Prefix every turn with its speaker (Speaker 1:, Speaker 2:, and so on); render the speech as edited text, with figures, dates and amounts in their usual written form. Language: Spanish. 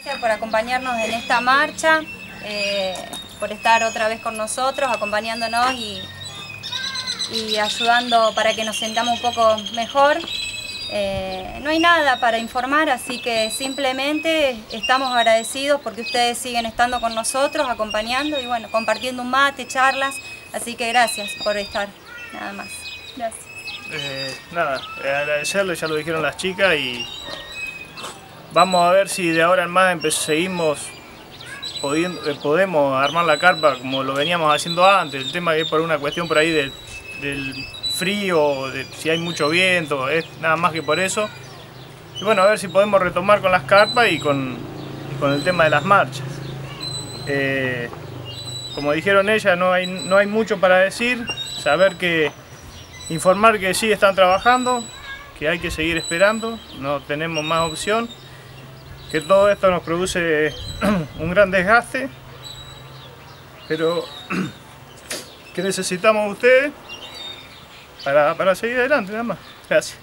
Speaker 1: Gracias por acompañarnos en esta marcha, por estar otra vez con nosotros, acompañándonos y ayudando para que nos sintamos un poco mejor. No hay nada para informar, así que simplemente estamos agradecidos porque ustedes siguen estando con nosotros, acompañando y bueno, compartiendo un mate, charlas, así que gracias por estar, nada más. Gracias.
Speaker 2: Agradecerles, ya lo dijeron las chicas, y vamos a ver si de ahora en más podemos armar la carpa como lo veníamos haciendo antes. El tema es por una cuestión por ahí del frío, de si hay mucho viento, es nada más que por eso. Y bueno, a ver si podemos retomar con las carpas y con el tema de las marchas. Como dijeron ellas, no hay mucho para decir, informar que sí están trabajando, que hay que seguir esperando, no tenemos más opción, que todo esto nos produce un gran desgaste, pero que necesitamos ustedes para seguir adelante, nada más. Gracias.